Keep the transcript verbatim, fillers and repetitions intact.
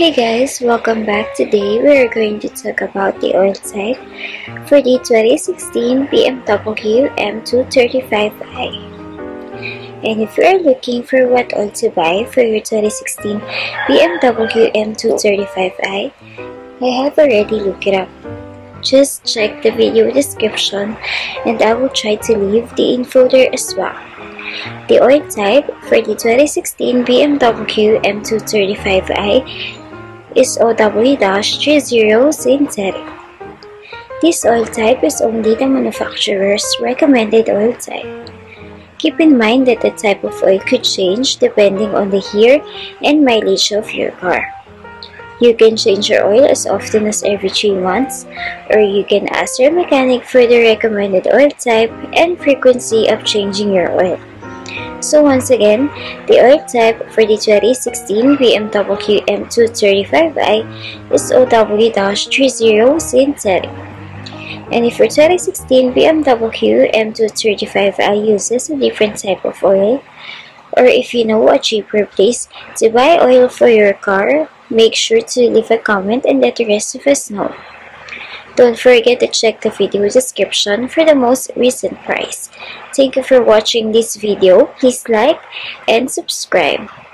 Hey guys, welcome back. Today we are going to talk about the oil type for the twenty sixteen B M W M two thirty-five i. And if you are looking for what oil to buy for your twenty sixteen B M W M two thirty-five i, I have already looked it up. Just check the video description and I will try to leave the info there as well. The oil type for the twenty sixteen B M W M two thirty-five i is O W thirty synthetic. This oil type is only the manufacturer's recommended oil type. Keep in mind that the type of oil could change depending on the year and mileage of your car. You can change your oil as often as every three months, or you can ask your mechanic for the recommended oil type and frequency of changing your oil. So once again, the oil type for the twenty sixteen B M W M two thirty-five i is O W thirty synthetic. And if your twenty sixteen B M W M two thirty-five i uses a different type of oil, or if you know a cheaper place to buy oil for your car, make sure to leave a comment and let the rest of us know. Don't forget to check the video description for the most recent price. Thank you for watching this video. Please like and subscribe.